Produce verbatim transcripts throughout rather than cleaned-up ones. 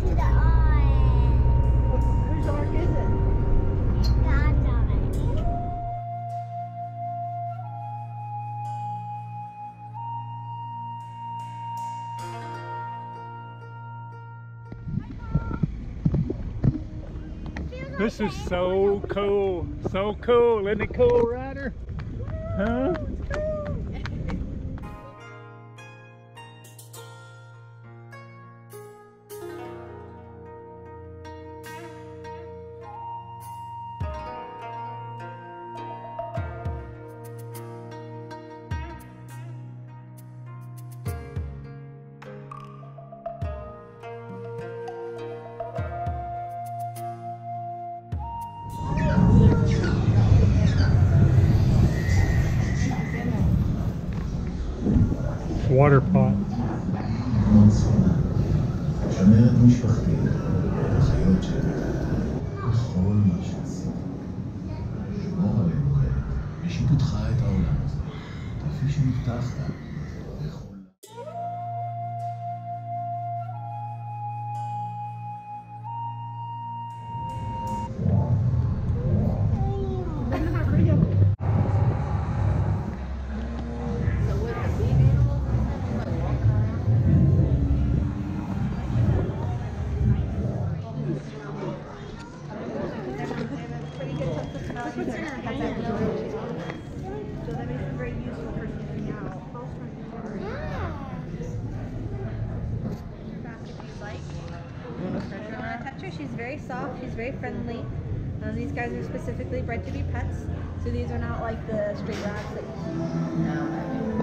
the Ark. Whose Ark is it? God's Ark. This is so cool. So cool. Isn't it cool, Ryder? Huh? Water pot. She's very soft, she's very friendly. Um, these guys are specifically bred to be pets, so these are not like the straight rats that you see. No.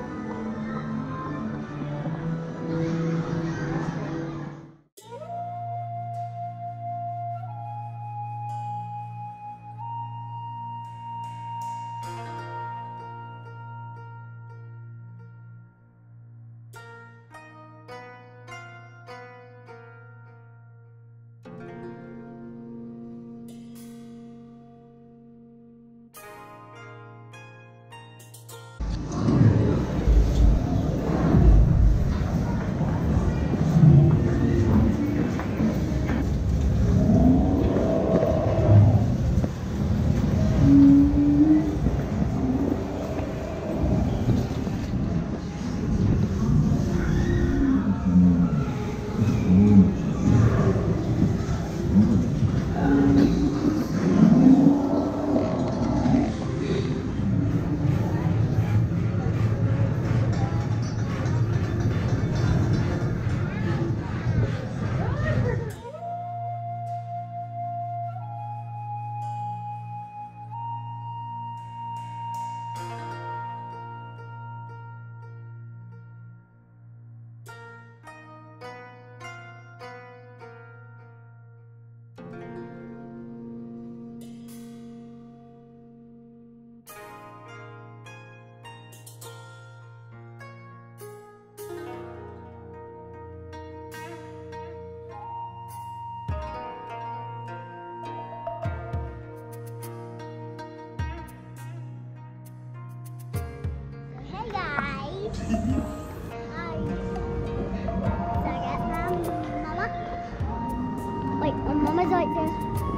Hi. So I get from Mama. Wait, when Mama's like this.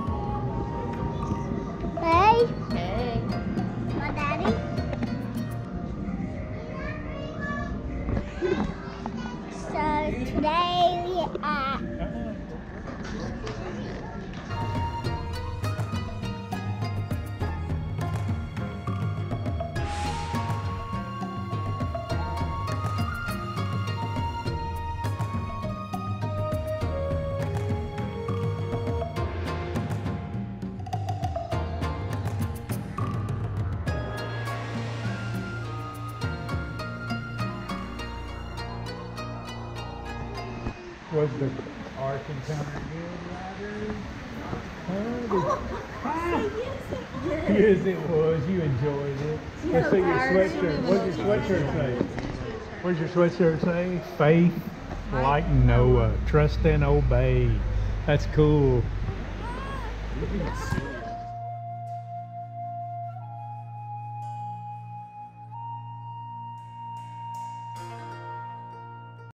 Hey. Hey. My daddy. So today we are. Was the Ark Encounter good, Ryder? Huh? Ah, yes, it was. You enjoyed it. Let's see your sweatshirt. What does your sweatshirt say? What does your sweatshirt say? Faith like Noah. Trust and obey. That's cool.